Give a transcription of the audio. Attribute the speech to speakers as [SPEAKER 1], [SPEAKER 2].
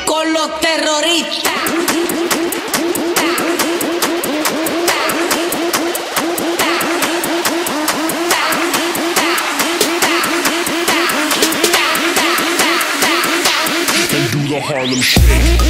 [SPEAKER 1] con los terroristas.
[SPEAKER 2] And do the Harlem Shake.